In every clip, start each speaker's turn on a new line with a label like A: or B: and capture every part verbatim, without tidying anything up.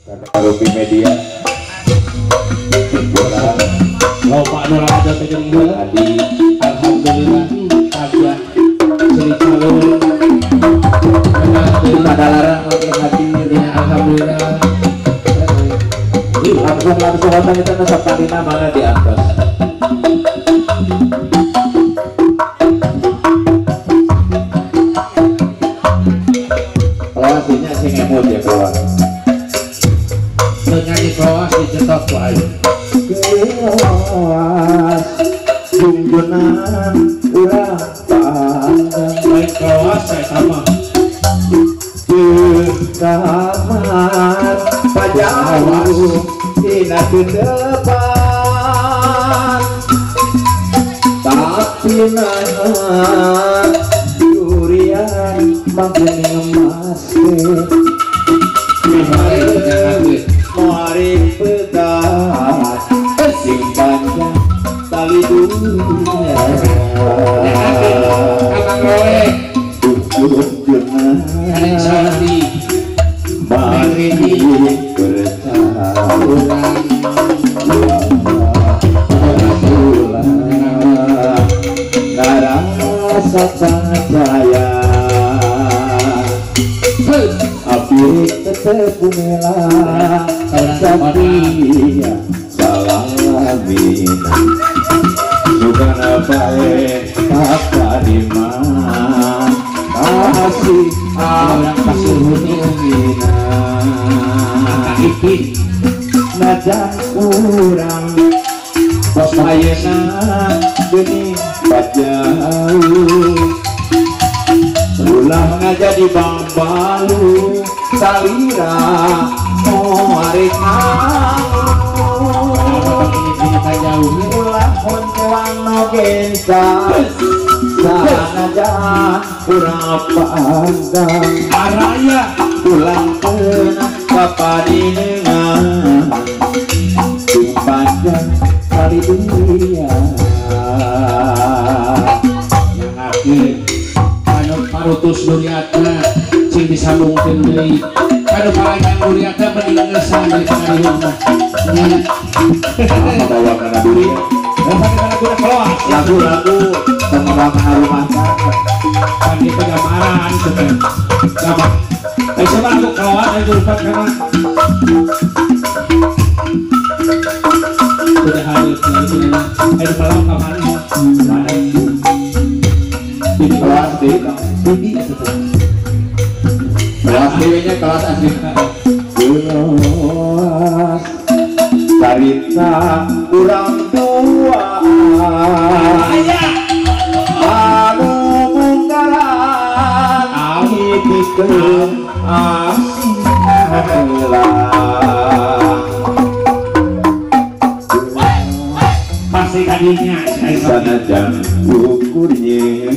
A: Rupi Media
B: Lopak nolak ada tegang
A: Adi
B: alhamdulillah kajian Sri Calon
A: pada larang lagi hati
B: ya alhamdulillah
A: langsung langsung orang kita nasab talina mana di atas kalau aslinya sih ngemut ya keluar
B: menyanyi kelas dicetok wae
A: kelas junjunan ulang pandang
B: baik kelas saya sama
A: di kamar pajauh tina ke depan tapi nah durian makin ngemas
B: mari menyanyi
A: mari pedas sing panjang tali dunia
B: Abang Roe Adik Saldi
A: mari bercampur narasa cahaya api tetap melah satria salamina sugana bae kaparima kasih
B: orang kasih
A: Mina
B: ipin
A: najan kurang bos ayeuna geni pajauh ulah ngajadi bambalu salira moarek
B: jauh
A: ulah honcewang nogensa sanajan kurang pandang
B: araya
A: pulang kena kapadinengan sing panjang kali dunia
B: yang akhir anu parutus duriatna sing disambungkeun deui anu paranjang duriatna mending ngesan dari pangariung mah
A: bawa kana dunia lagu-lagu pengembangan rumah tangga
B: kan di pegamaran sebenarnya gampang ayo coba aku keluar ayo lupat karena sudah hadir ayo malam kemarin mana
A: ini kelas D
B: bibi
A: kelas D nya kelas asli kelas cerita kurang tua anu menggaran ngipikeun asih
B: pasti kadinya
A: sanajan ukurnya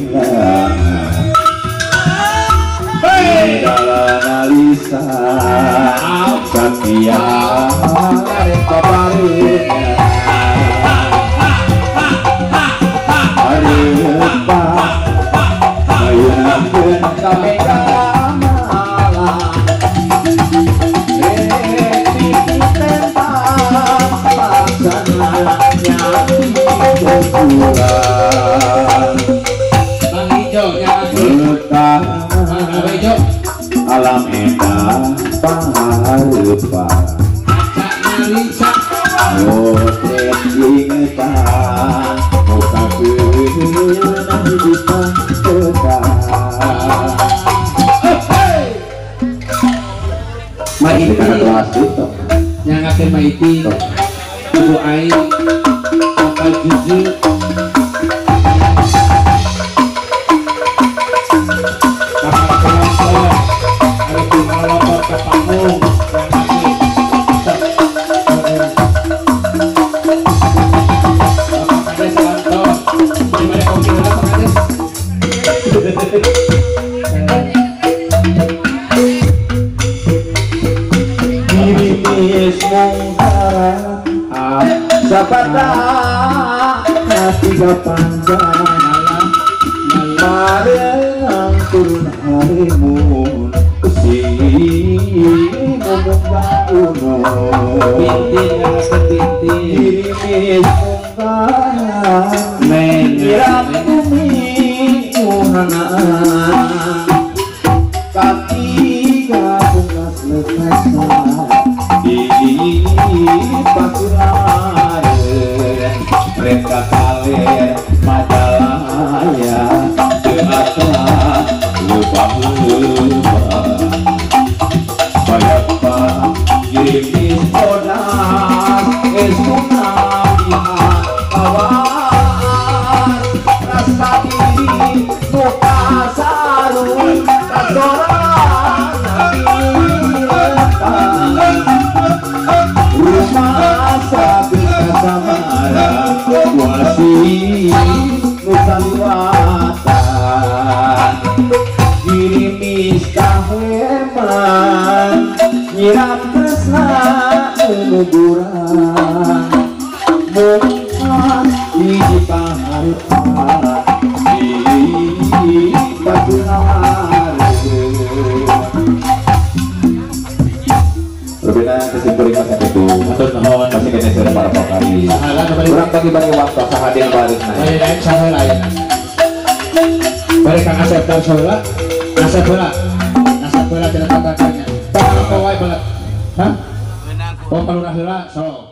A: dalam analisa Satya paparina arepa ayunakeun ka malam reti tentang paksananya kumpulan
B: Bang Ijo yang
A: betah
B: Bang Ijo
A: alam endah pangharepan
B: Cak Nalisa
A: motret ingetan muka keunang hidupan tekan
B: Maiti
A: karena kelas itu
B: yang akan Maiti Ibu Ain Papa Juju Papa Kelompok ada tinggal lopot ke panggung yang lagi Bapak Kades Santo gimana kopi ada Pak Kades
A: dirimis mungkaran sabada tiga panjang bareng turun harimun kesini muka uno
B: binti ngalasan binti
A: dirimis mungkaran
B: neng
A: kirap bumi uhanaan kaki gabungas lekasa di pasiraren mereka kalir majalaya teatra lupa lupa banyak pak girimis odas esuna lihat kawan rasa diri muka sarung kasoran rumah sakit samara wasi nusaliwatan dirimis kaheman nyiram tresna umuburan mungkas di paharpan di batunar berbeda kesimpulan masa itu
B: atur nuhun
A: masih kena sudah para pokari
B: sahala kembali
A: kurang bagi bagi waktu sahadir balik
B: lain lain sahala lain balik kang Asep dan sahala Asep bola Asep bola tidak kakaknya tak kau wae bola hah oh kalau heula so